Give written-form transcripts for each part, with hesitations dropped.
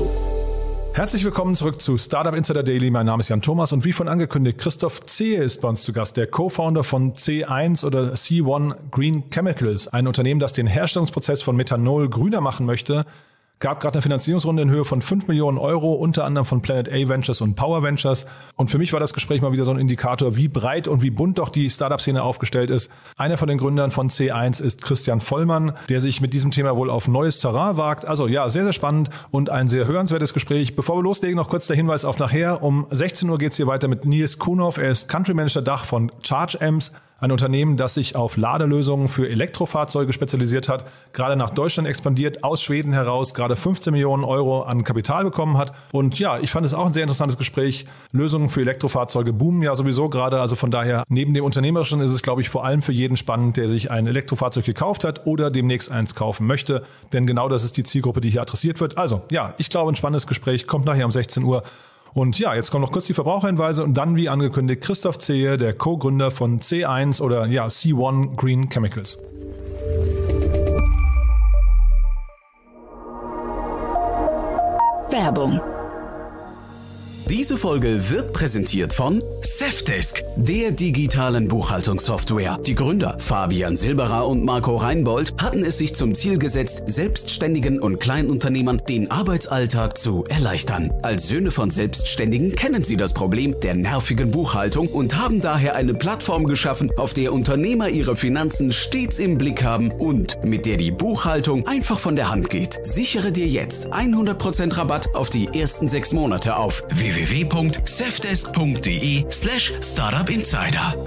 Herzlich willkommen zurück zu Startup Insider Daily. Mein Name ist Jan Thomas und wie von angekündigt, Christoph Zehe ist bei uns zu Gast, der Co-Founder von C1 oder C1 Green Chemicals, ein Unternehmen, das den Herstellungsprozess von Methanol grüner machen möchte. Gab gerade eine Finanzierungsrunde in Höhe von 5 Millionen Euro, unter anderem von Planet A Ventures und Power Ventures. Und für mich war das Gespräch mal wieder so ein Indikator, wie breit und wie bunt doch die Startup-Szene aufgestellt ist. Einer von den Gründern von C1 ist Christian Vollmann, der sich mit diesem Thema wohl auf neues Terrain wagt. Also ja, sehr, sehr spannend und ein sehr hörenswertes Gespräch. Bevor wir loslegen, noch kurz der Hinweis auf nachher. Um 16 Uhr geht es hier weiter mit Nils Kuhnhoff. Er ist Country Manager Dach von ChargeAmps, ein Unternehmen, das sich auf Ladelösungen für Elektrofahrzeuge spezialisiert hat, gerade nach Deutschland expandiert, aus Schweden heraus, gerade 15 Millionen Euro an Kapital bekommen hat. Und ja, ich fand es auch ein sehr interessantes Gespräch. Lösungen für Elektrofahrzeuge boomen ja sowieso gerade. Also von daher, neben dem Unternehmerischen ist es, glaube ich, vor allem für jeden spannend, der sich ein Elektrofahrzeug gekauft hat oder demnächst eins kaufen möchte. Denn genau das ist die Zielgruppe, die hier adressiert wird. Also ja, ich glaube, ein spannendes Gespräch kommt nachher um 16 Uhr. Und ja, jetzt kommen noch kurz die Verbraucherhinweise und dann, wie angekündigt, Christoph Zehe, der Co-Gründer von C1 oder ja C1 Green Chemicals. Werbung. Diese Folge wird präsentiert von Safdesk, der digitalen Buchhaltungssoftware. Die Gründer Fabian Silberer und Marco Reinbold hatten es sich zum Ziel gesetzt, Selbstständigen und Kleinunternehmern den Arbeitsalltag zu erleichtern. Als Söhne von Selbstständigen kennen sie das Problem der nervigen Buchhaltung und haben daher eine Plattform geschaffen, auf der Unternehmer ihre Finanzen stets im Blick haben und mit der die Buchhaltung einfach von der Hand geht. Sichere dir jetzt 100% Rabatt auf die ersten 6 Monate auf www.safdesk.de/startupinsider.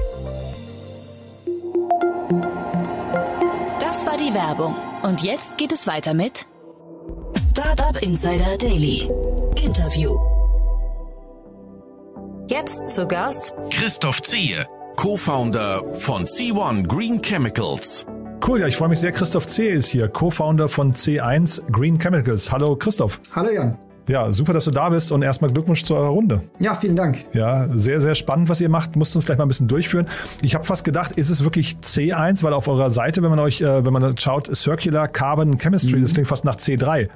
Das war die Werbung. Und jetzt geht es weiter mit Startup Insider Daily. Interview. Jetzt zu Gast Christoph Zehe, Co-Founder von C1 Green Chemicals. Cool, ja, ich freue mich sehr. Christoph Zehe ist hier, Co-Founder von C1 Green Chemicals. Hallo Christoph. Hallo Jan. Ja, super, dass du da bist und erstmal Glückwunsch zu eurer Runde. Ja, vielen Dank. Ja, sehr, sehr spannend, was ihr macht. Musst uns gleich mal ein bisschen durchführen. Ich habe fast gedacht, ist es wirklich C1, weil auf eurer Seite, wenn man schaut, Circular Carbon Chemistry, das klingt fast nach C3.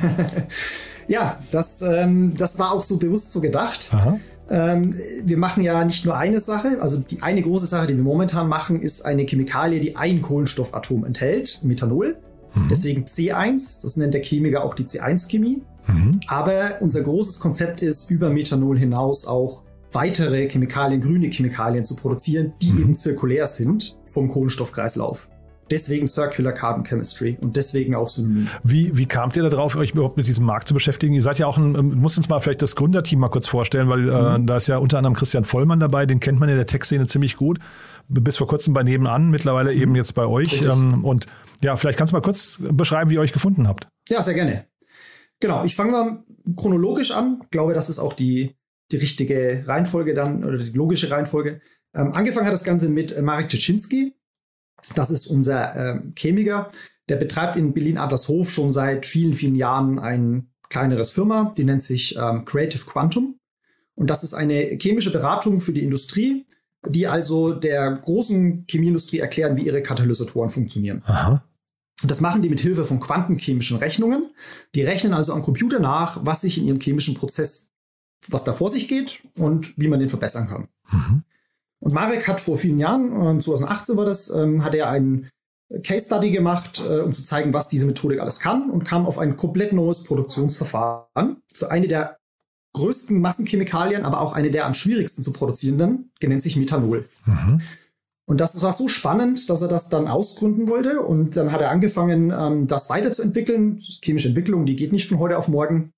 Ja, das war auch so bewusst so gedacht. Aha. Wir machen ja nicht nur eine Sache, also die eine große Sache, die wir momentan machen, ist eine Chemikalie, die ein Kohlenstoffatom enthält, Methanol. Deswegen C1, das nennt der Chemiker auch die C1-Chemie. Aber unser großes Konzept ist, über Methanol hinaus auch weitere Chemikalien, grüne Chemikalien zu produzieren, die eben zirkulär sind vom Kohlenstoffkreislauf. Deswegen Circular Carbon Chemistry und deswegen auch Synonym. Wie kamt ihr da drauf, euch überhaupt mit diesem Markt zu beschäftigen? Ihr seid ja auch musst uns mal vielleicht das Gründerteam mal kurz vorstellen, weil da ist ja unter anderem Christian Vollmann dabei, den kennt man in der Tech-Szene ziemlich gut. Bis vor kurzem bei Nebenan, mittlerweile eben jetzt bei euch. Und ja, vielleicht kannst du mal kurz beschreiben, wie ihr euch gefunden habt. Ja, sehr gerne. Genau, ich fange mal chronologisch an. Ich glaube, das ist auch die richtige Reihenfolge dann, oder die logische Reihenfolge. Angefangen hat das Ganze mit Marek Czecinski. Das ist unser Chemiker. Der betreibt in Berlin-Adlershof schon seit vielen, vielen Jahren ein kleineres Firma. Die nennt sich Creative Quantum. Und das ist eine chemische Beratung für die Industrie, die also der großen Chemieindustrie erklären, wie ihre Katalysatoren funktionieren. Aha. Und das machen die mit Hilfe von quantenchemischen Rechnungen. Die rechnen also am Computer nach, was sich in ihrem chemischen Prozess, was da vor sich geht und wie man den verbessern kann. Und Marek hat vor vielen Jahren, 2018 war das, hat er einen Case Study gemacht, um zu zeigen, was diese Methodik alles kann und kam auf ein komplett neues Produktionsverfahren für eine der größten Massenchemikalien, aber auch eine der am schwierigsten zu produzierenden, die nennt sich Methanol. Und das war so spannend, dass er das dann ausgründen wollte. Und dann hat er angefangen, das weiterzuentwickeln. Chemische Entwicklung, die geht nicht von heute auf morgen.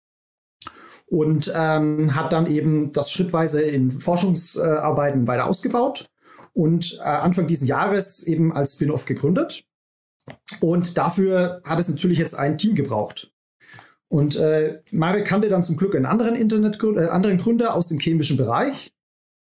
Und hat dann eben das schrittweise in Forschungsarbeiten weiter ausgebaut. Und Anfang dieses Jahres eben als Spin-off gegründet. Und dafür hat es natürlich jetzt ein Team gebraucht. Und Marek kannte dann zum Glück einen anderen Gründer aus dem chemischen Bereich,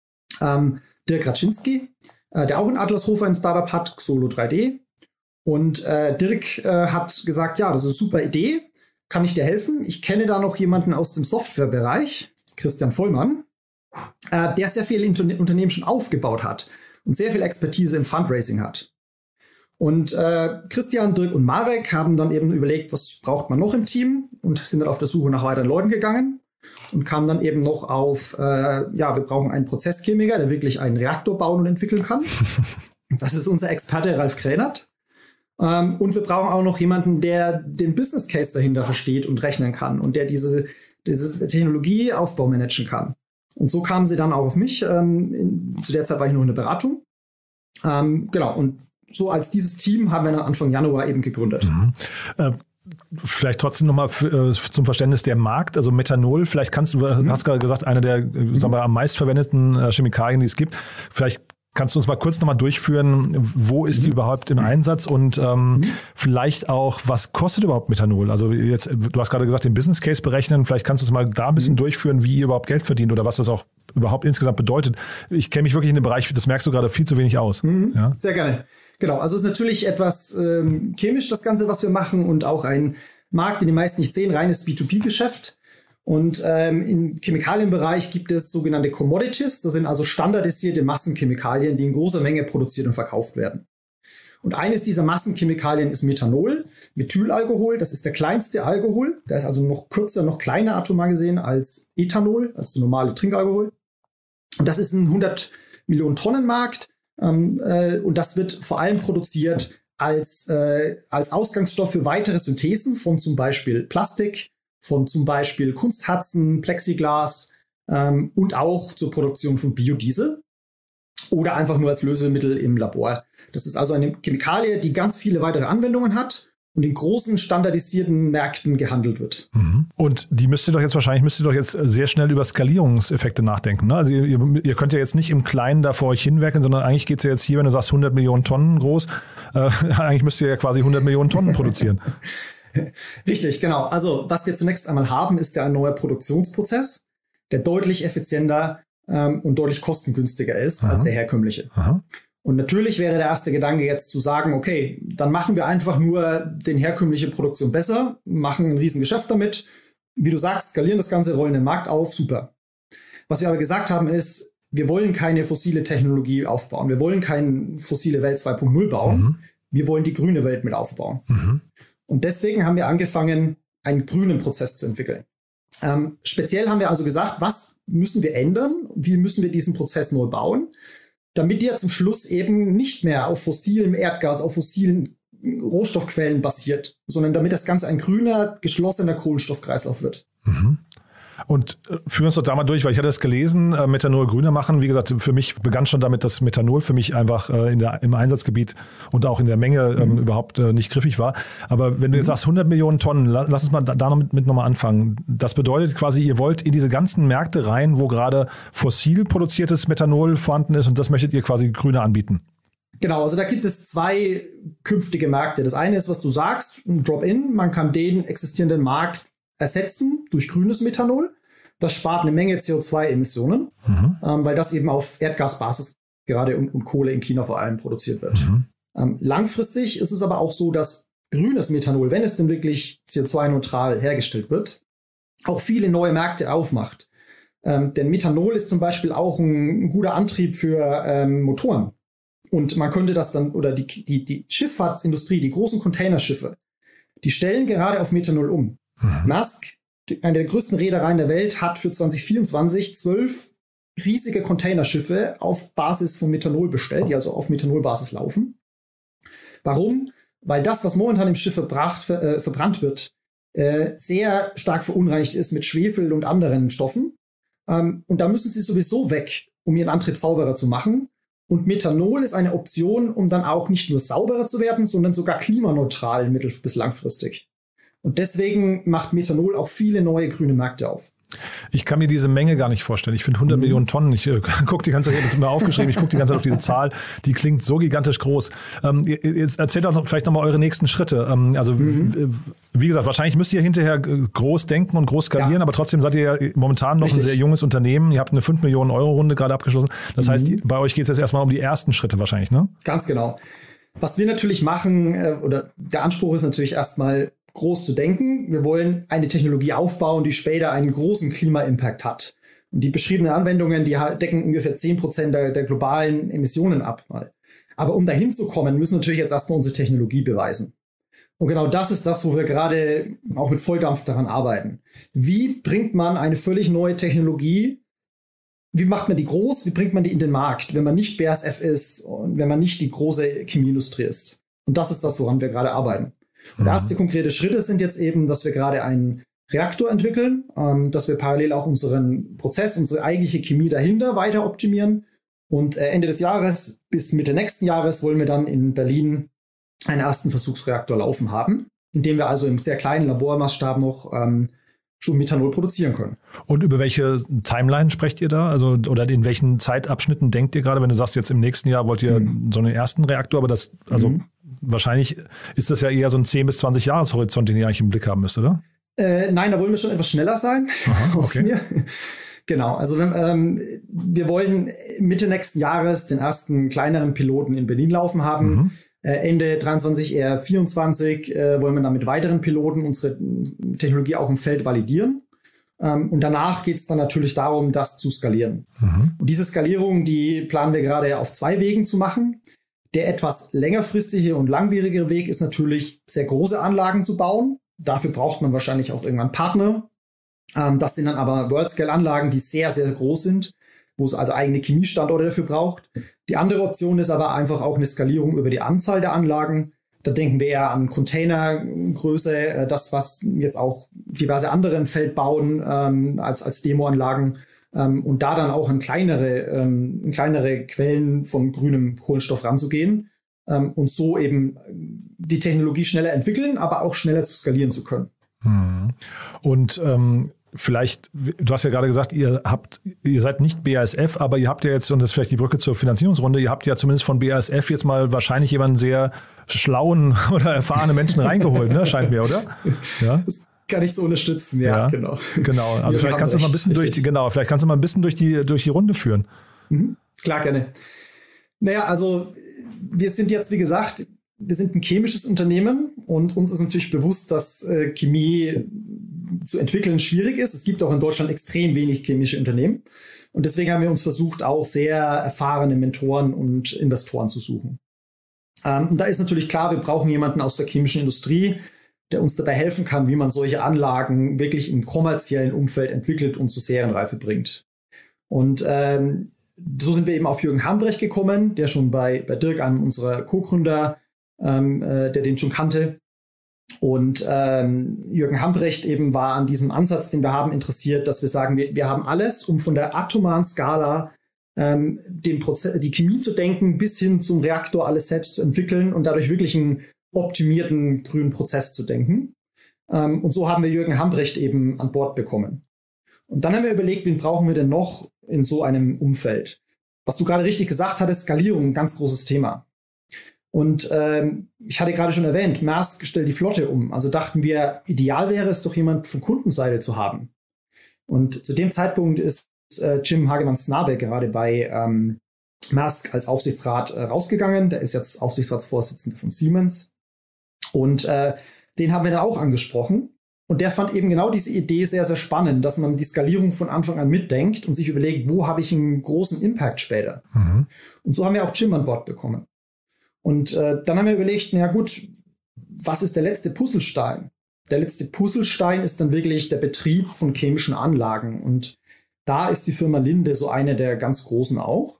Dirk Raczynski, der auch in Adlershof ein Startup hat, Xolo 3D. Und Dirk hat gesagt, ja, das ist eine super Idee, kann ich dir helfen? Ich kenne da noch jemanden aus dem Softwarebereich, Christian Vollmann, der sehr viele Unternehmen schon aufgebaut hat und sehr viel Expertise im Fundraising hat. Und Christian, Dirk und Marek haben dann eben überlegt, was braucht man noch im Team und sind dann auf der Suche nach weiteren Leuten gegangen und kamen dann eben noch auf, wir brauchen einen Prozesschemiker, der wirklich einen Reaktor bauen und entwickeln kann. Das ist unser Experte Ralf Kränert. Und wir brauchen auch noch jemanden, der den Business Case dahinter versteht und rechnen kann und der diese Technologieaufbau managen kann. Und so kamen sie dann auch auf mich. Zu der Zeit war ich noch in der Beratung. Genau, und so als dieses Team haben wir dann Anfang Januar eben gegründet. Vielleicht trotzdem nochmal zum Verständnis der Markt, also Methanol, vielleicht hast gerade gesagt, eine der sagen wir, am meistverwendeten Chemikalien, die es gibt. Vielleicht kannst du uns mal kurz nochmal durchführen, wo ist die überhaupt im Einsatz und vielleicht auch, was kostet überhaupt Methanol? Also jetzt, du hast gerade gesagt, den Business Case berechnen, vielleicht kannst du es mal da ein bisschen durchführen, wie ihr überhaupt Geld verdient oder was das auch überhaupt insgesamt bedeutet. Ich kenne mich wirklich in dem Bereich, das merkst du gerade, viel zu wenig aus. Ja? Sehr gerne. Genau, also es ist natürlich etwas chemisch, das Ganze, was wir machen und auch ein Markt, den die meisten nicht sehen, reines B2B-Geschäft. Und im Chemikalienbereich gibt es sogenannte Commodities. Das sind also standardisierte Massenchemikalien, die in großer Menge produziert und verkauft werden. Und eines dieser Massenchemikalien ist Methanol, Methylalkohol. Das ist der kleinste Alkohol. Der ist also noch kürzer, noch kleiner atomar gesehen als Ethanol, als der normale Trinkalkohol. Und das ist ein 100 Millionen Tonnen Markt. Und das wird vor allem produziert als Ausgangsstoff für weitere Synthesen von zum Beispiel Plastik, von zum Beispiel Kunstharzen, Plexiglas und auch zur Produktion von Biodiesel oder einfach nur als Lösemittel im Labor. Das ist also eine Chemikalie, die ganz viele weitere Anwendungen hat und in großen standardisierten Märkten gehandelt wird. Und die müsst ihr doch jetzt sehr schnell über Skalierungseffekte nachdenken. Ne? Also ihr könnt ja jetzt nicht im Kleinen da vor euch hinwerken, sondern eigentlich geht es ja jetzt hier, wenn du sagst 100 Millionen Tonnen groß, eigentlich müsst ihr ja quasi 100 Millionen Tonnen produzieren. Richtig, genau. Also was wir zunächst einmal haben, ist ja ein neuer Produktionsprozess, der deutlich effizienter und deutlich kostengünstiger ist als der herkömmliche. Und natürlich wäre der erste Gedanke jetzt zu sagen, okay, dann machen wir einfach nur die herkömmliche Produktion besser, machen ein Riesengeschäft damit. Wie du sagst, skalieren das Ganze, rollen den Markt auf, super. Was wir aber gesagt haben ist, wir wollen keine fossile Technologie aufbauen. Wir wollen keine fossile Welt 2.0 bauen. Wir wollen die grüne Welt mit aufbauen. Und deswegen haben wir angefangen, einen grünen Prozess zu entwickeln. Speziell haben wir also gesagt, was müssen wir ändern? Wie müssen wir diesen Prozess neu bauen? Damit der zum Schluss eben nicht mehr auf fossilem Erdgas, auf fossilen Rohstoffquellen basiert, sondern damit das Ganze ein grüner, geschlossener Kohlenstoffkreislauf wird. Und führen uns doch da mal durch, weil ich hatte das gelesen, Methanol grüner machen. Wie gesagt, für mich begann schon damit, dass Methanol für mich einfach im Einsatzgebiet und auch in der Menge überhaupt nicht griffig war. Aber wenn du jetzt sagst 100 Millionen Tonnen, lass uns mal damit nochmal anfangen. Das bedeutet quasi, ihr wollt in diese ganzen Märkte rein, wo gerade fossil produziertes Methanol vorhanden ist und das möchtet ihr quasi grüner anbieten. Genau, also da gibt es zwei künftige Märkte. Das eine ist, was du sagst, ein Drop-in. Man kann den existierenden Markt ersetzen durch grünes Methanol. Das spart eine Menge CO2-Emissionen, weil das eben auf Erdgasbasis gerade und Kohle in China vor allem produziert wird. Langfristig ist es aber auch so, dass grünes Methanol, wenn es denn wirklich CO2-neutral hergestellt wird, auch viele neue Märkte aufmacht. Denn Methanol ist zum Beispiel auch ein guter Antrieb für Motoren. Und man könnte das dann, oder die Schifffahrtsindustrie, die großen Containerschiffe, die stellen gerade auf Methanol um. Maersk, eine der größten Reedereien der Welt, hat für 2024 12 riesige Containerschiffe auf Basis von Methanol bestellt, die also auf Methanolbasis laufen. Warum? Weil das, was momentan im Schiff verbrannt wird, sehr stark verunreinigt ist mit Schwefel und anderen Stoffen. Und da müssen sie sowieso weg, um ihren Antrieb sauberer zu machen. Und Methanol ist eine Option, um dann auch nicht nur sauberer zu werden, sondern sogar klimaneutral mittel- bis langfristig. Und deswegen macht Methanol auch viele neue grüne Märkte auf. Ich kann mir diese Menge gar nicht vorstellen. Ich finde 100 Millionen Tonnen, ich gucke die ganze Zeit, ich habe das immer aufgeschrieben, ich gucke die ganze Zeit auf diese Zahl, die klingt so gigantisch groß. Jetzt erzählt doch vielleicht nochmal eure nächsten Schritte. Wie gesagt, wahrscheinlich müsst ihr hinterher groß denken und groß skalieren, aber trotzdem seid ihr ja momentan noch ein sehr junges Unternehmen. Ihr habt eine 5 Millionen Euro Runde gerade abgeschlossen. Das heißt, bei euch geht es jetzt erstmal um die ersten Schritte wahrscheinlich, ne? Ganz genau. Was wir natürlich machen, oder der Anspruch ist natürlich erstmal groß zu denken. Wir wollen eine Technologie aufbauen, die später einen großen Klima-Impact hat. Und die beschriebenen Anwendungen, die decken ungefähr 10% der globalen Emissionen ab. Aber um dahin zu kommen, müssen wir natürlich jetzt erstmal unsere Technologie beweisen. Und genau das ist das, wo wir gerade auch mit Volldampf daran arbeiten. Wie bringt man eine völlig neue Technologie, wie macht man die groß, wie bringt man die in den Markt, wenn man nicht BASF ist und wenn man nicht die große Chemieindustrie ist? Und das ist das, woran wir gerade arbeiten. Und erste konkrete Schritte sind jetzt eben, dass wir gerade einen Reaktor entwickeln, dass wir parallel auch unseren Prozess, unsere eigentliche Chemie dahinter weiter optimieren. Und Ende des Jahres bis Mitte nächsten Jahres wollen wir dann in Berlin einen ersten Versuchsreaktor laufen haben, in dem wir also im sehr kleinen Labormaßstab noch schon Methanol produzieren können. Und über welche Timeline sprecht ihr da? Also, oder in welchen Zeitabschnitten denkt ihr gerade, wenn du sagst, jetzt im nächsten Jahr wollt ihr so einen ersten Reaktor, aber das, also wahrscheinlich ist das ja eher so ein 10 bis 20 Jahreshorizont, den ihr eigentlich im Blick haben müsst, oder? Nein, da wollen wir schon etwas schneller sein. Aha, okay. Genau, also wir wollen Mitte nächsten Jahres den ersten kleineren Piloten in Berlin laufen haben. Ende 23, eher 24 wollen wir dann mit weiteren Piloten unsere Technologie auch im Feld validieren. Und danach geht es dann natürlich darum, das zu skalieren. Und diese Skalierung, die planen wir gerade auf 2 Wegen zu machen. Der etwas längerfristige und langwierigere Weg ist natürlich, sehr große Anlagen zu bauen. Dafür braucht man wahrscheinlich auch irgendwann Partner. Das sind dann aber World-Scale-Anlagen, die sehr, sehr groß sind, wo es also eigene Chemiestandorte dafür braucht. Die andere Option ist aber einfach auch eine Skalierung über die Anzahl der Anlagen. Da denken wir eher an Containergröße, das, was jetzt auch diverse andere im Feld bauen, als Demoanlagen. Und da dann auch an kleinere Quellen von grünem Kohlenstoff ranzugehen. Und so eben die Technologie schneller entwickeln, aber auch schneller zu skalieren zu können. Und vielleicht, du hast ja gerade gesagt, ihr seid nicht BASF, aber ihr habt ja jetzt, und das ist vielleicht die Brücke zur Finanzierungsrunde, ihr habt ja zumindest von BASF jetzt mal wahrscheinlich jemanden sehr schlauen oder erfahrene Menschen reingeholt, ne? Scheint mir, oder? Ja. Das kann ich so unterstützen, ja, genau. Genau, also vielleicht kannst du mal ein bisschen durch die Runde führen. Klar, gerne. Naja, also wir sind jetzt, wie gesagt, wir sind ein chemisches Unternehmen und uns ist natürlich bewusst, dass Chemie zu entwickeln schwierig ist. Es gibt auch in Deutschland extrem wenig chemische Unternehmen. Und deswegen haben wir uns versucht, auch sehr erfahrene Mentoren und Investoren zu suchen. Und da ist natürlich klar, wir brauchen jemanden aus der chemischen Industrie, der uns dabei helfen kann, wie man solche Anlagen wirklich im kommerziellen Umfeld entwickelt und zur Serienreife bringt. Und so sind wir eben auf Jürgen Hambrecht gekommen, der schon bei Dirk, einem unserer Co-Gründer, der den schon kannte. Und Jürgen Hambrecht eben war an diesem Ansatz, den wir haben, interessiert, dass wir sagen, wir haben alles, um von der atomaren Skala den Prozess, die Chemie zu denken, bis hin zum Reaktor alles selbst zu entwickeln und dadurch wirklich einen optimierten grünen Prozess zu denken. Und so haben wir Jürgen Hambrecht eben an Bord bekommen. Und dann haben wir überlegt, wen brauchen wir denn noch in so einem Umfeld? Was du gerade richtig gesagt hattest, Skalierung, ein ganz großes Thema. Und ich hatte gerade schon erwähnt, Maersk stellt die Flotte um. Also dachten wir, ideal wäre es doch, jemand von Kundenseite zu haben. Und zu dem Zeitpunkt ist Jim Hagemann-Snabe gerade bei Maersk als Aufsichtsrat rausgegangen. Der ist jetzt Aufsichtsratsvorsitzender von Siemens. Und den haben wir dann auch angesprochen. Und der fand eben genau diese Idee sehr, sehr spannend, dass man die Skalierung von Anfang an mitdenkt und sich überlegt, wo habe ich einen großen Impact später. Und so haben wir auch Jim an Bord bekommen. Und dann haben wir überlegt, na gut, was ist der letzte Puzzlestein? Der letzte Puzzlestein ist dann wirklich der Betrieb von chemischen Anlagen. Und da ist die Firma Linde so eine der ganz großen auch,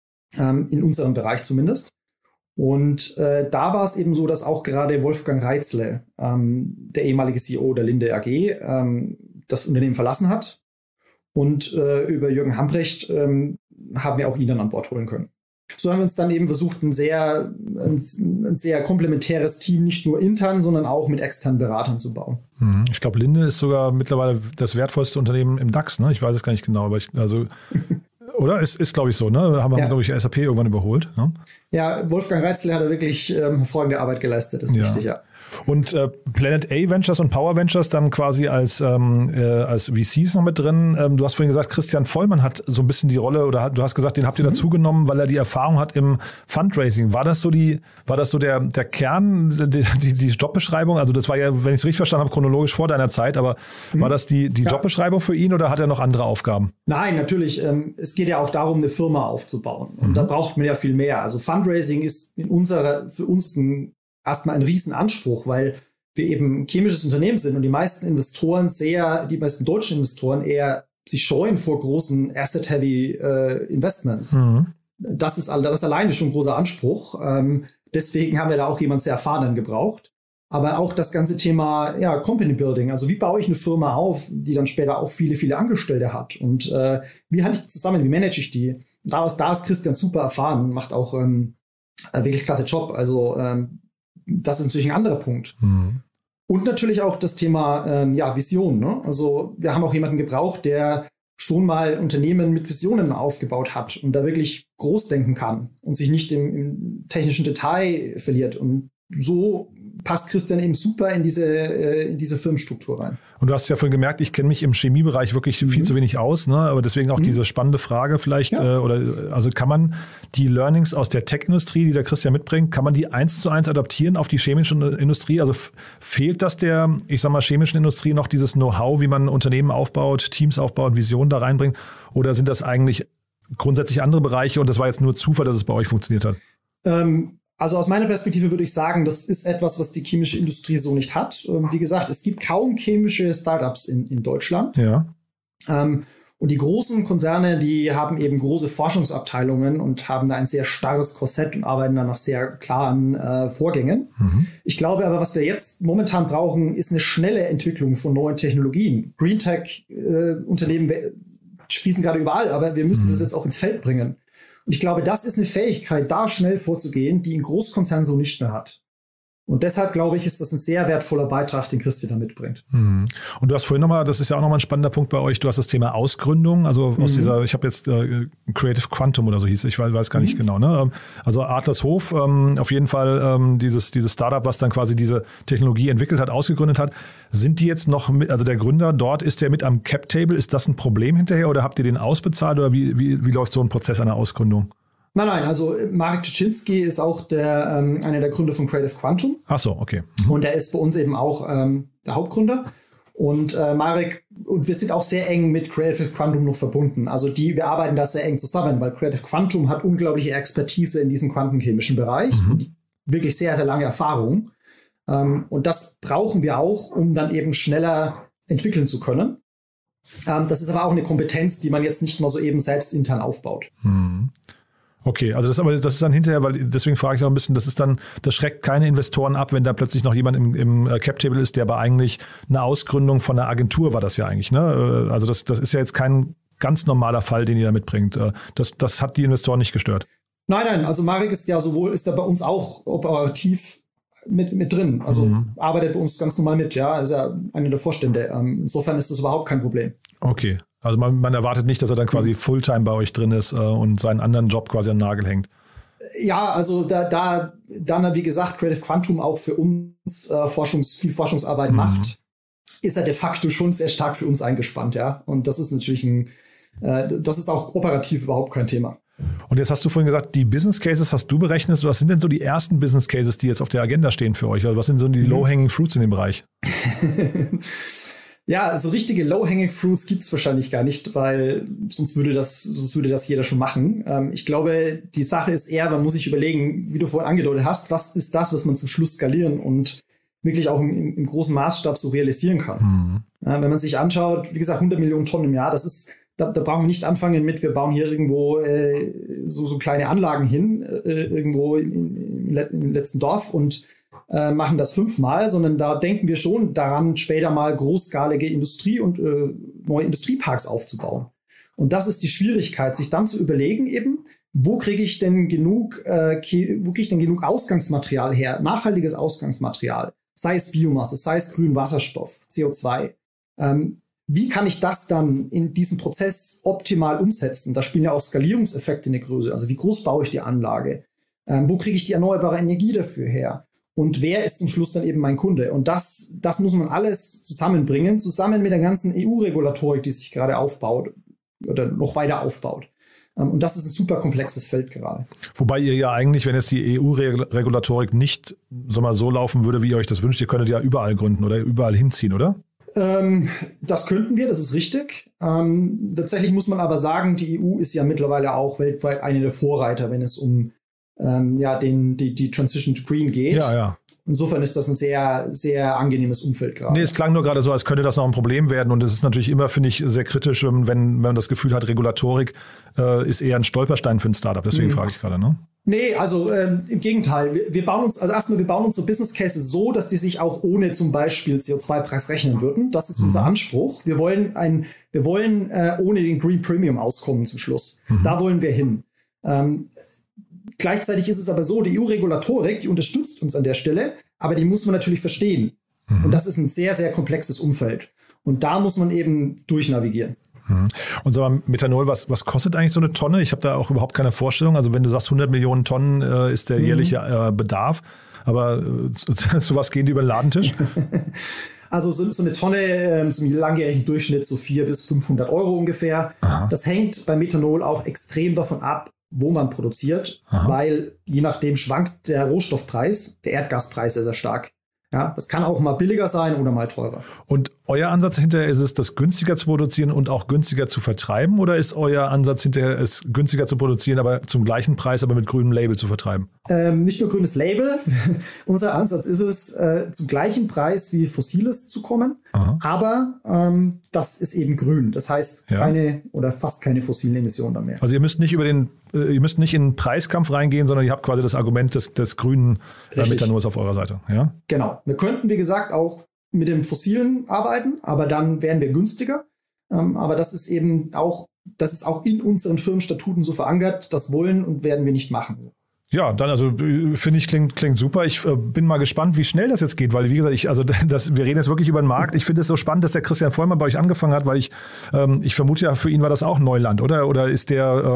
in unserem Bereich zumindest. Und da war es eben so, dass auch gerade Wolfgang Reitzle, der ehemalige CEO der Linde AG, das Unternehmen verlassen hat. Und über Jürgen Hambrecht haben wir auch ihn dann an Bord holen können. So haben wir uns dann eben versucht, ein sehr komplementäres Team, nicht nur intern, sondern auch mit externen Beratern zu bauen. Ich glaube, Linde ist sogar mittlerweile das wertvollste Unternehmen im DAX. Ne? Ich weiß es gar nicht genau, aber oder? Ist glaube ich, so. Ne? Haben wir, glaube ich, SAP irgendwann überholt. Ne? Ja, Wolfgang Reitzle hat da wirklich hervorragende Arbeit geleistet, das ist richtig, ja. Und Planet A Ventures und Power Ventures dann quasi als VCs noch mit drin. Du hast vorhin gesagt, Christian Vollmann hat so ein bisschen die Rolle, oder du hast gesagt, den habt ihr dazu genommen, weil er die Erfahrung hat im Fundraising. War das so der Kern, die Jobbeschreibung? Also das war ja, wenn ich es richtig verstanden habe, chronologisch vor deiner Zeit, aber war das die Jobbeschreibung für ihn oder hat er noch andere Aufgaben? Nein, natürlich. Es geht ja auch darum, eine Firma aufzubauen. Und da braucht man ja viel mehr. Also Fundraising ist für uns erstmal ein Riesenanspruch, weil wir eben ein chemisches Unternehmen sind und die meisten deutschen Investoren eher sich scheuen vor großen Asset-Heavy Investments. Das ist alleine schon ein großer Anspruch. Deswegen haben wir da auch jemanden sehr erfahrenen gebraucht. Aber auch das ganze Thema Company Building. Also wie baue ich eine Firma auf, die dann später auch viele, viele Angestellte hat? Und wie halte ich die zusammen? Wie manage ich die? Da ist Christian super erfahren, macht auch wirklich klasse Job. Also das ist natürlich ein anderer Punkt. Und natürlich auch das Thema Vision. Ne? Also wir haben auch jemanden gebraucht, der schon mal Unternehmen mit Visionen aufgebaut hat und da wirklich groß denken kann und sich nicht im technischen Detail verliert. Und so passt Christian eben super in diese Firmenstruktur rein. Und du hast ja vorhin gemerkt, ich kenne mich im Chemiebereich wirklich viel zu wenig aus, ne? Aber deswegen auch diese spannende Frage vielleicht, also kann man die Learnings aus der Tech-Industrie, die der Christian mitbringt, kann man die 1:1 adaptieren auf die chemische Industrie? Also fehlt das der, ich sag mal, chemischen Industrie noch dieses Know-how, wie man Unternehmen aufbaut, Teams aufbaut, Visionen da reinbringt? Oder sind das eigentlich grundsätzlich andere Bereiche und das war jetzt nur Zufall, dass es bei euch funktioniert hat? Also aus meiner Perspektive würde ich sagen, das ist etwas, was die chemische Industrie so nicht hat. Wie gesagt, es gibt kaum chemische Startups in Deutschland. Ja. Und die großen Konzerne, die haben eben große Forschungsabteilungen und haben da ein sehr starres Korsett und arbeiten da nach sehr klaren Vorgängen. Ich glaube aber, was wir jetzt momentan brauchen, ist eine schnelle Entwicklung von neuen Technologien. Green Tech-Unternehmen sprießen gerade überall, aber wir müssen das jetzt auch ins Feld bringen. Und ich glaube, das ist eine Fähigkeit, da schnell vorzugehen, die ein Großkonzern so nicht mehr hat. Und deshalb, glaube ich, ist das ein sehr wertvoller Beitrag, den Christian da mitbringt. Und du hast vorhin nochmal, das ist ja auch nochmal ein spannender Punkt bei euch, du hast das Thema Ausgründung, also aus dieser, ich habe jetzt Creative Quantum oder so hieß, ich weiß gar nicht genau, ne? Also Adlershof, auf jeden Fall dieses Startup, was dann quasi diese Technologie entwickelt hat, ausgegründet hat. Sind die jetzt noch mit, also der Gründer dort, ist der mit am Cap-Table? Ist das ein Problem hinterher oder habt ihr den ausbezahlt oder wie läuft so ein Prozess einer Ausgründung? Nein, also Marek Czecinski ist auch einer der Gründer von Creative Quantum. Ach so, okay. Und er ist bei uns eben auch der Hauptgründer. Und Marek, und wir sind auch sehr eng mit Creative Quantum noch verbunden. Also wir arbeiten da sehr eng zusammen, weil Creative Quantum hat unglaubliche Expertise in diesem quantenchemischen Bereich. Wirklich sehr, sehr lange Erfahrung. Und das brauchen wir auch, um dann eben schneller entwickeln zu können. Das ist aber auch eine Kompetenz, die man jetzt nicht mal so eben selbst intern aufbaut. Okay, also das ist dann hinterher, weil deswegen frage ich auch ein bisschen, das schreckt keine Investoren ab, wenn da plötzlich noch jemand im Cap-Table ist, der aber eigentlich eine Ausgründung von einer Agentur war das ja eigentlich, ne? Also das ist ja jetzt kein ganz normaler Fall, den ihr da mitbringt. Das hat die Investoren nicht gestört. Nein, also Marek ist ja bei uns auch operativ mit drin. Also arbeitet bei uns ganz normal mit, ja, ist ja einer der Vorstände. Insofern ist das überhaupt kein Problem. Okay. Also man erwartet nicht, dass er dann quasi Fulltime bei euch drin ist und seinen anderen Job quasi an den Nagel hängt. Ja, also da dann, wie gesagt, Creative Quantum auch für uns viel Forschungsarbeit macht, ist er de facto schon sehr stark für uns eingespannt, ja. Und das ist natürlich das ist auch operativ überhaupt kein Thema. Und jetzt hast du vorhin gesagt, die Business Cases hast du berechnet. Was sind denn so die ersten Business Cases, die jetzt auf der Agenda stehen für euch? Also was sind so die Low-Hanging Fruits in dem Bereich? Ja, so richtige Low-Hanging Fruits gibt es wahrscheinlich gar nicht, weil sonst würde das jeder schon machen. Ich glaube, die Sache ist eher, man muss sich überlegen, wie du vorhin angedeutet hast, was ist das, was man zum Schluss skalieren und wirklich auch im großen Maßstab so realisieren kann. Wenn man sich anschaut, wie gesagt, 100 Millionen Tonnen im Jahr, da brauchen wir nicht anfangen mit, wir bauen hier irgendwo so kleine Anlagen hin, irgendwo im letzten Dorf und machen das 5-mal, sondern da denken wir schon daran, später mal großskalige Industrie und neue Industrieparks aufzubauen. Und das ist die Schwierigkeit, sich dann zu überlegen eben, wo kriege ich denn genug Ausgangsmaterial her, nachhaltiges Ausgangsmaterial, sei es Biomasse, sei es grünen Wasserstoff, CO2. Wie kann ich das dann in diesem Prozess optimal umsetzen? Da spielen ja auch Skalierungseffekte eine Größe. Also wie groß baue ich die Anlage? Wo kriege ich die erneuerbare Energie dafür her? und wer ist zum Schluss dann eben mein Kunde. Und das muss man alles zusammenbringen, zusammen mit der ganzen EU-Regulatorik, die sich gerade aufbaut oder noch weiter aufbaut. Und das ist ein super komplexes Feld gerade. Wobei ihr ja eigentlich, wenn jetzt die EU-Regulatorik nicht so laufen würde, wie ihr euch das wünscht, ihr könntet ja überall gründen oder überall hinziehen, oder? Das könnten wir, das ist richtig. Tatsächlich muss man aber sagen, die EU ist ja mittlerweile auch weltweit eine der Vorreiter, wenn es um die Transition to Green geht. Ja. Insofern ist das ein sehr, sehr angenehmes Umfeld gerade. Nee, es klang nur gerade so, als könnte das noch ein Problem werden. Und es ist natürlich immer, finde ich, sehr kritisch, wenn man das Gefühl hat, Regulatorik ist eher ein Stolperstein für ein Startup. Deswegen frage ich gerade, ne? Nee, also im Gegenteil. Wir bauen unsere Business Cases so, dass die sich auch ohne zum Beispiel CO2-Preis rechnen würden. Das ist unser Anspruch. Wir wollen ohne den Green Premium auskommen zum Schluss. Da wollen wir hin. Gleichzeitig ist es aber so, die EU-Regulatorik, die unterstützt uns an der Stelle, aber die muss man natürlich verstehen. Und das ist ein sehr, sehr komplexes Umfeld. Und da muss man eben durchnavigieren. Und sag mal, Methanol, was kostet eigentlich so eine Tonne? Ich habe da auch überhaupt keine Vorstellung. Also wenn du sagst, 100 Millionen Tonnen ist der jährliche Bedarf, aber zu was gehen die über den Ladentisch? Also so eine Tonne, so im langjährigen Durchschnitt so 400 bis 500 Euro ungefähr. Aha. Das hängt bei Methanol auch extrem davon ab, wo man produziert, weil je nachdem schwankt der Rohstoffpreis, der Erdgaspreis sehr, sehr stark. Ja, das kann auch mal billiger sein oder mal teurer. Und euer Ansatz hinterher ist es, das günstiger zu produzieren und auch günstiger zu vertreiben? Oder ist euer Ansatz hinterher, es günstiger zu produzieren, aber zum gleichen Preis, aber mit grünem Label zu vertreiben? Nicht nur grünes Label. Unser Ansatz ist es, zum gleichen Preis wie Fossiles zu kommen. Aber das ist eben grün. Das heißt, keine oder fast keine fossilen Emissionen dann mehr. Also ihr müsst nicht in den Preiskampf reingehen, sondern ihr habt quasi das Argument des grünen Methanols auf eurer Seite. Ja? Genau. Wir könnten, wie gesagt, auch mit dem Fossilen arbeiten, aber dann wären wir günstiger. Aber das ist eben auch in unseren Firmenstatuten so verankert, das wollen und werden wir nicht machen. Ja, dann finde ich, klingt super. Ich bin mal gespannt, wie schnell das jetzt geht, weil wie gesagt, wir reden jetzt wirklich über den Markt. Ich finde es so spannend, dass der Christian Vollmann bei euch angefangen hat, weil ich vermute ja, für ihn war das auch Neuland, oder? Oder saß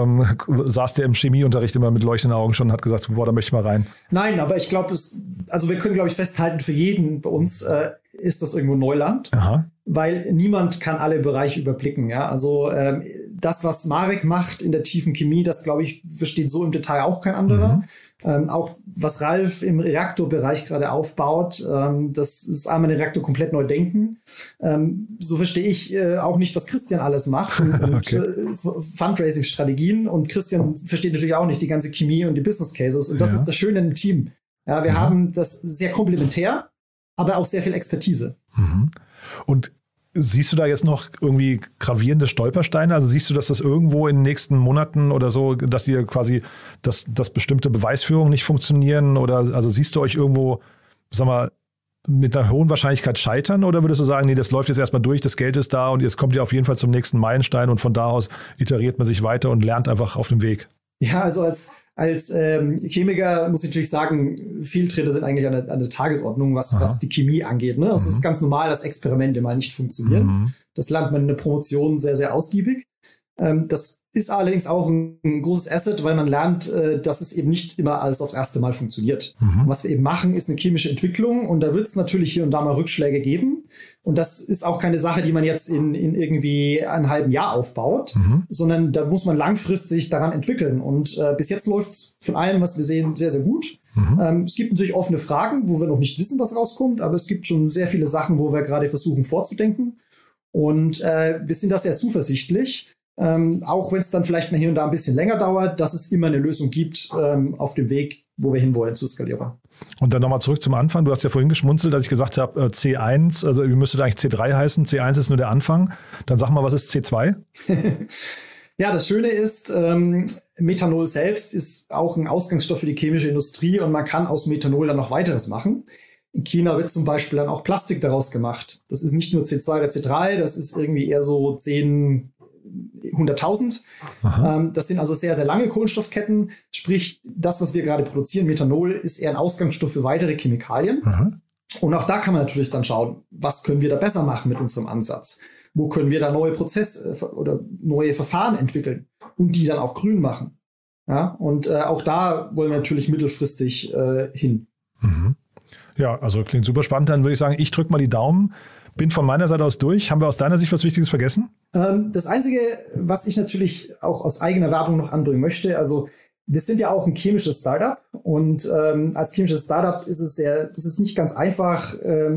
der im Chemieunterricht immer mit leuchtenden Augen schon und hat gesagt, boah, da möchte ich mal rein? Nein, aber ich glaube, wir können, glaube ich, festhalten, für jeden bei uns ist das irgendwo Neuland. Weil niemand kann alle Bereiche überblicken. Ja? Also das, was Marek macht in der tiefen Chemie, das, glaube ich, versteht so im Detail auch kein anderer. Auch was Ralf im Reaktorbereich gerade aufbaut, das ist einmal den Reaktor komplett neu denken. So verstehe ich auch nicht, was Christian alles macht und Fundraising-Strategien. Und Christian versteht natürlich auch nicht die ganze Chemie und die Business Cases. Und das ist das Schöne im Team. Ja, wir haben das sehr komplementär, aber auch sehr viel Expertise. Und siehst du da jetzt noch irgendwie gravierende Stolpersteine? Also siehst du, dass das irgendwo in den nächsten Monaten oder so, dass ihr quasi, dass bestimmte Beweisführungen nicht funktionieren? Oder also siehst du euch irgendwo, sag mal, mit einer hohen Wahrscheinlichkeit scheitern? Oder würdest du sagen, nee, das läuft jetzt erstmal durch, das Geld ist da und jetzt kommt ihr auf jeden Fall zum nächsten Meilenstein und von da aus iteriert man sich weiter und lernt einfach auf dem Weg? Ja, also als Chemiker muss ich natürlich sagen, Fehltritte sind eigentlich an der Tagesordnung, was die Chemie angeht. Ne? Es ist ganz normal, dass Experimente mal nicht funktionieren. Das lernt man in der Promotion sehr, sehr ausgiebig. Das ist allerdings auch ein großes Asset, weil man lernt, dass es eben nicht immer alles aufs erste Mal funktioniert. Und was wir eben machen, ist eine chemische Entwicklung und da wird es natürlich hier und da mal Rückschläge geben. Und das ist auch keine Sache, die man jetzt in irgendwie einem halben Jahr aufbaut, sondern da muss man langfristig daran entwickeln. Und bis jetzt läuft es von allem, was wir sehen, sehr, sehr gut. Es gibt natürlich offene Fragen, wo wir noch nicht wissen, was rauskommt, aber es gibt schon sehr viele Sachen, wo wir gerade versuchen vorzudenken. Und wir sind da sehr zuversichtlich. Auch wenn es dann vielleicht mal hier und da ein bisschen länger dauert, dass es immer eine Lösung gibt auf dem Weg, wo wir hinwollen zur Skalierung. Und dann nochmal zurück zum Anfang. Du hast ja vorhin geschmunzelt, als ich gesagt habe, C1, also ihr müsstet eigentlich C3 heißen. C1 ist nur der Anfang. Dann sag mal, was ist C2? Ja, das Schöne ist, Methanol selbst ist auch ein Ausgangsstoff für die chemische Industrie und man kann aus Methanol dann noch weiteres machen. In China wird zum Beispiel dann auch Plastik daraus gemacht. Das ist nicht nur C2 oder C3, das ist irgendwie eher so 100.000. Das sind also sehr, sehr lange Kohlenstoffketten. Sprich, das, was wir gerade produzieren, Methanol, ist eher ein Ausgangsstoff für weitere Chemikalien. Und auch da kann man natürlich dann schauen, was können wir da besser machen mit unserem Ansatz? Wo können wir da neue Prozesse oder neue Verfahren entwickeln und die dann auch grün machen? Ja, und auch da wollen wir natürlich mittelfristig hin. Ja, also klingt super spannend. Dann würde ich sagen, ich drücke mal die Daumen. Bin von meiner Seite aus durch. Haben wir aus deiner Sicht was Wichtiges vergessen? Das Einzige, was ich natürlich auch aus eigener Werbung noch anbringen möchte, also wir sind ja auch ein chemisches Startup und als chemisches Startup ist es nicht ganz einfach,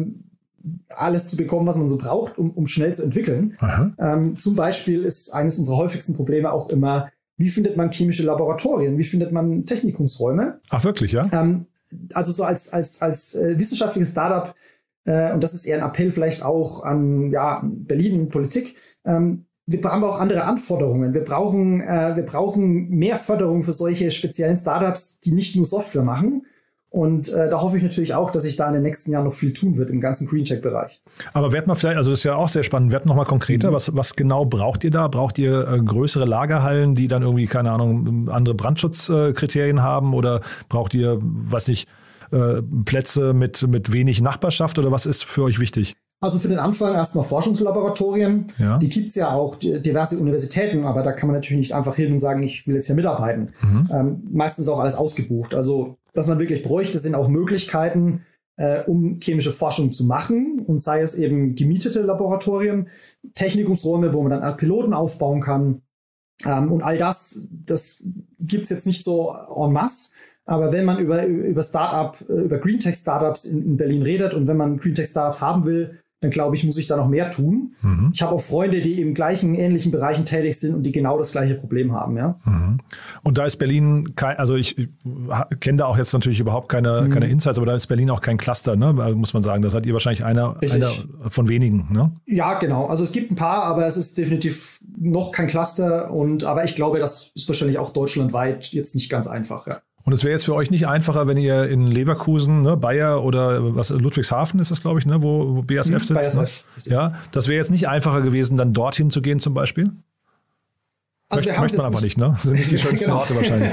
alles zu bekommen, was man so braucht, um schnell zu entwickeln. Zum Beispiel ist eines unserer häufigsten Probleme auch immer, wie findet man chemische Laboratorien? Wie findet man Technikumsräume? Ach, wirklich, ja? Also so als wissenschaftliches Startup, und das ist eher ein Appell vielleicht auch an Berlin und Politik, wir haben auch andere Anforderungen. Wir brauchen mehr Förderung für solche speziellen Startups, die nicht nur Software machen. Und da hoffe ich natürlich auch, dass sich da in den nächsten Jahren noch viel tun wird im ganzen GreenTech-Bereich. Aber werd mal vielleicht, also das ist ja auch sehr spannend, werd noch mal konkreter, was genau braucht ihr da? Braucht ihr größere Lagerhallen, die dann irgendwie, keine Ahnung, andere Brandschutzkriterien haben? Oder braucht ihr, weiß nicht, Plätze mit wenig Nachbarschaft? Oder was ist für euch wichtig? Also für den Anfang erstmal Forschungslaboratorien. Ja. Die gibt es ja auch, diverse Universitäten, aber da kann man natürlich nicht einfach hin und sagen, ich will jetzt hier mitarbeiten. Meistens auch alles ausgebucht. Also was man wirklich bräuchte, sind auch Möglichkeiten, um chemische Forschung zu machen. Und sei es eben gemietete Laboratorien, Technikumsräume, wo man dann Piloten aufbauen kann. Und all das gibt es jetzt nicht so en masse. Aber wenn man über GreenTech-Startups in Berlin redet und wenn man GreenTech-Startups haben will, dann glaube ich, muss ich da noch mehr tun. Ich habe auch Freunde, die im ähnlichen Bereichen tätig sind und die genau das gleiche Problem haben. Ja? Und da ist Berlin also ich kenne da auch jetzt natürlich überhaupt keine Insights, aber da ist Berlin auch kein Cluster, ne? Also muss man sagen. Da seid ihr wahrscheinlich einer von wenigen. Ne? Ja, genau. Also es gibt ein paar, aber es ist definitiv noch kein Cluster. Aber ich glaube, das ist wahrscheinlich auch deutschlandweit jetzt nicht ganz einfach. Ja. Und es wäre jetzt für euch nicht einfacher, wenn ihr in Leverkusen, ne, Bayer oder Ludwigshafen ist das, glaube ich, ne, wo BASF sitzt. BASF. Ne? Ja, das wäre jetzt nicht einfacher gewesen, dann dorthin zu gehen zum Beispiel? Also möchte man aber nicht, ne? Das sind nicht die schönsten Orte wahrscheinlich.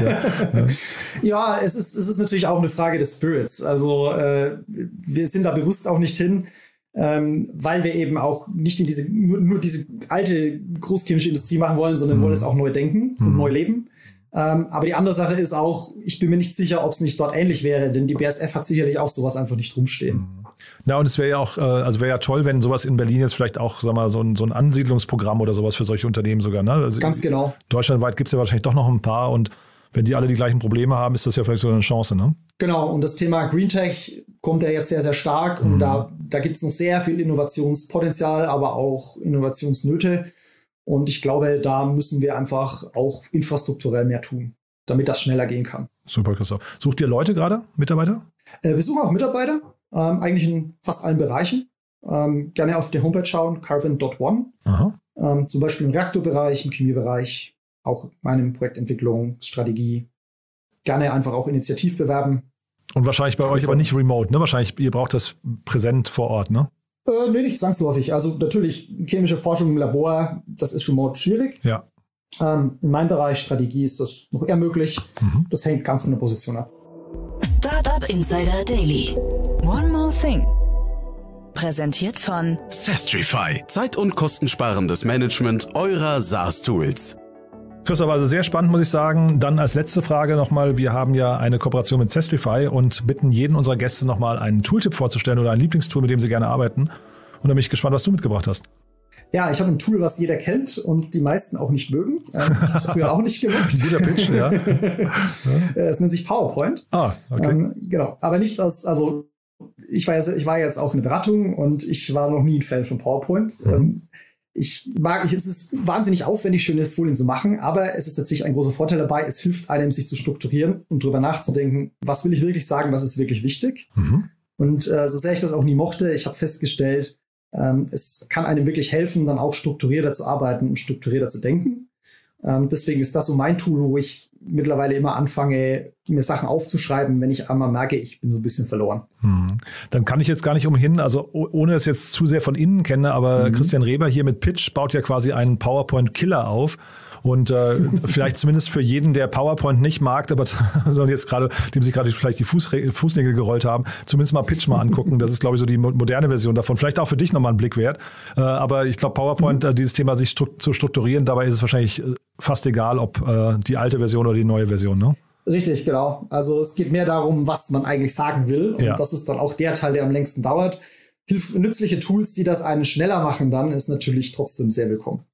Ja, es ist natürlich auch eine Frage des Spirits. Also wir sind da bewusst auch nicht hin, weil wir eben auch nicht in nur diese alte großchemische Industrie machen wollen, sondern wollen es auch neu denken und neu leben. Aber die andere Sache ist auch, ich bin mir nicht sicher, ob es nicht dort ähnlich wäre, denn die BASF hat sicherlich auch sowas einfach nicht rumstehen. Na, und es wäre ja auch, wäre ja toll, wenn sowas in Berlin jetzt vielleicht auch, sag mal, so ein Ansiedlungsprogramm oder sowas für solche Unternehmen sogar, ne? Also ganz genau. Deutschlandweit gibt es ja wahrscheinlich doch noch ein paar und wenn die alle die gleichen Probleme haben, ist das ja vielleicht so eine Chance, ne? Genau, und das Thema GreenTech kommt ja jetzt sehr, sehr stark und da gibt es noch sehr viel Innovationspotenzial, aber auch Innovationsnöte. Und ich glaube, da müssen wir einfach auch infrastrukturell mehr tun, damit das schneller gehen kann. Super, Christoph. Sucht ihr Leute gerade, Mitarbeiter? Wir suchen auch Mitarbeiter, eigentlich in fast allen Bereichen. Gerne auf der Homepage schauen, Carvin.one. Zum Beispiel im Reaktorbereich, im Chemiebereich, auch meine Projektentwicklung, Strategie. Gerne einfach auch initiativ bewerben. Und wahrscheinlich bei euch aber nicht remote, ne? Wahrscheinlich, ihr braucht das präsent vor Ort, ne? Nee, nicht zwangsläufig. Also natürlich chemische Forschung im Labor, das ist remote schwierig. Ja. In meinem Bereich Strategie ist das noch eher möglich. Das hängt ganz von der Position ab. Startup Insider Daily. One more thing. Präsentiert von Sestrify. Zeit- und kostensparendes Management eurer SaaS-Tools. Christoph, also sehr spannend, muss ich sagen. Dann als letzte Frage nochmal, wir haben ja eine Kooperation mit Sestrify und bitten jeden unserer Gäste nochmal einen Tooltip vorzustellen oder ein Lieblingstool, mit dem sie gerne arbeiten. Und da bin ich gespannt, was du mitgebracht hast. Ja, ich habe ein Tool, was jeder kennt und die meisten auch nicht mögen. Ich habe es früher auch nicht gemacht. Guter Pitch, ja. Es nennt sich PowerPoint. Okay. Genau, aber nicht also ich war jetzt auch in der Beratung und ich war noch nie ein Fan von PowerPoint. Es ist wahnsinnig aufwendig, schöne Folien zu machen, aber es ist tatsächlich ein großer Vorteil dabei. Es hilft einem, sich zu strukturieren und drüber nachzudenken, was will ich wirklich sagen, was ist wirklich wichtig. Und so sehr ich das auch nie mochte, ich habe festgestellt, es kann einem wirklich helfen, dann auch strukturierter zu arbeiten und strukturierter zu denken. Deswegen ist das so mein Tool, wo ich mittlerweile immer anfange, mir Sachen aufzuschreiben, wenn ich einmal merke, ich bin so ein bisschen verloren. Dann kann ich jetzt gar nicht umhin, also ohne es jetzt zu sehr von innen kenne, aber Christian Reber hier mit Pitch baut ja quasi einen PowerPoint-Killer auf. Und vielleicht zumindest für jeden, der PowerPoint nicht mag, aber jetzt gerade, dem sich gerade vielleicht die Fußnägel gerollt haben, zumindest mal Pitch mal angucken. Das ist, glaube ich, so die moderne Version davon. Vielleicht auch für dich nochmal ein Blick wert. Aber ich glaube, PowerPoint, dieses Thema sich zu strukturieren, dabei ist es wahrscheinlich fast egal, ob die alte Version oder die neue Version, ne? Richtig, genau. Also es geht mehr darum, was man eigentlich sagen will. Und das ist dann auch der Teil, der am längsten dauert. Nützliche Tools, die das einen schneller machen, dann ist natürlich trotzdem sehr willkommen.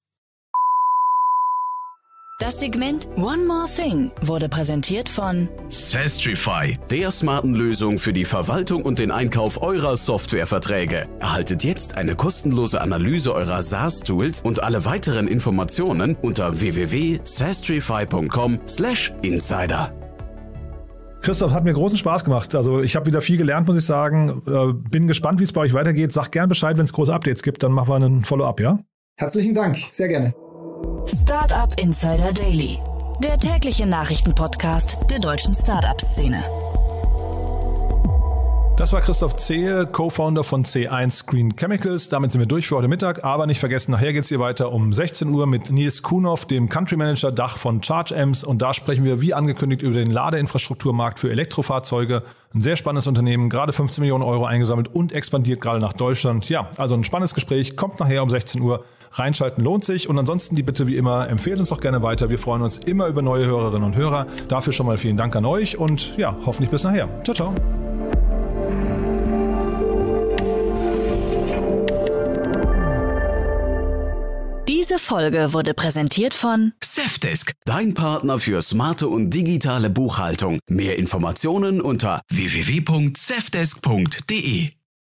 Das Segment One More Thing wurde präsentiert von Sastrify, der smarten Lösung für die Verwaltung und den Einkauf eurer Softwareverträge. Erhaltet jetzt eine kostenlose Analyse eurer SaaS-Tools und alle weiteren Informationen unter www.sastrify.com/insider. Christoph, hat mir großen Spaß gemacht. Also ich habe wieder viel gelernt, muss ich sagen. Bin gespannt, wie es bei euch weitergeht. Sagt gern Bescheid, wenn es große Updates gibt. Dann machen wir einen Follow-up, ja? Herzlichen Dank. Sehr gerne. Startup Insider Daily, der tägliche Nachrichtenpodcast der deutschen Startup-Szene. Das war Christoph Zehe, Co-Founder von C1 Green Chemicals. Damit sind wir durch für heute Mittag. Aber nicht vergessen, nachher geht es hier weiter um 16 Uhr mit Nils Kuhnhoff, dem Country Manager Dach von ChargeAmps. Und da sprechen wir, wie angekündigt, über den Ladeinfrastrukturmarkt für Elektrofahrzeuge. Ein sehr spannendes Unternehmen, gerade 15 Millionen Euro eingesammelt und expandiert gerade nach Deutschland. Ja, also ein spannendes Gespräch. Kommt nachher um 16 Uhr. Reinschalten lohnt sich. Und ansonsten die Bitte wie immer, empfehlt uns doch gerne weiter. Wir freuen uns immer über neue Hörerinnen und Hörer. Dafür schon mal vielen Dank an euch und ja, hoffentlich bis nachher. Ciao, ciao. Diese Folge wurde präsentiert von Safdesk, dein Partner für smarte und digitale Buchhaltung. Mehr Informationen unter www.safdesk.de.